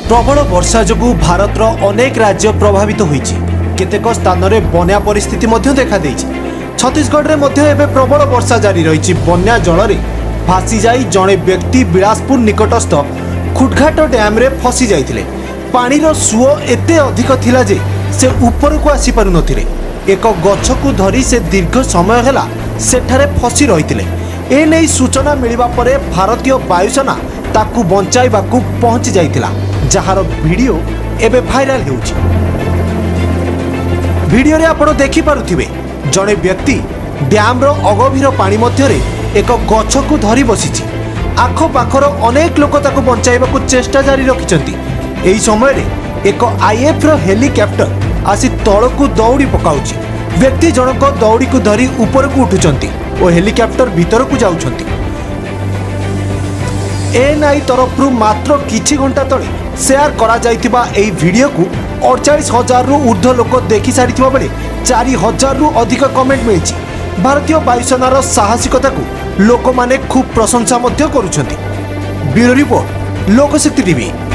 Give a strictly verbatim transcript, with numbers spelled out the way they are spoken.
प्रबल वर्षा जोगु भारतर अनेक राज्य प्रभावित होईछि। केतेक स्थान में बन्या परिस्थिति देखा देइछि। छत्तीसगढ़ में प्रबल वर्षा जारी रही। बन्या जल में भासी जाई जड़े व्यक्ति बिलासपुर निकटस्थ खुटघाट डैम रे फसी जाइथिले। पानीर सुओ एते अधिक थिला जे से ऊपर को आसी पारु नथिले। एक गछ को धरी से दीर्घ समय हैला सेठारे फसी रहिथिले। ए नै सूचना मिलिबा परे भारतीय वायुसेना ताकू बंचाइबाकू पहुंची जाइथिला, जहार वीडियो एबे भाइराल हेउछि। वीडियो रे आपण देखि पारुथिबे जणे व्यक्ति डैम रो अगभीर पानी मध्य रे एक गछ को धरी बसिछि। आख पाखर अनेक लोक ताकू बंचाइबाकू चेष्टा जारी रखिछंती। एही समय रे एक आईएफ रो हेलिकॉप्टर आसी तळकू दौड़ी पकाउछि। व्यक्ति जनक दौड़ी को धरी ऊपर को उठुचंती और हेलिकॉप्टर भीतर को जाउछंती। एएनआई तरफ मात्र किछि घंटा तले शेयर करा जाइतिबा एही वीडियो को अड़तालीस हजार रु ऊर्ध्व लोक देखि सारिथिबा बेले चार हजार रु अधिक कमेंट मिलिछि। भारतीय वायुसेनार साहसिकता को लोक माने खूब प्रशंसा मध्य करुछंती। Bureau report, Lokshakti TV.